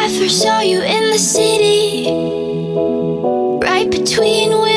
I first saw you in the city, right between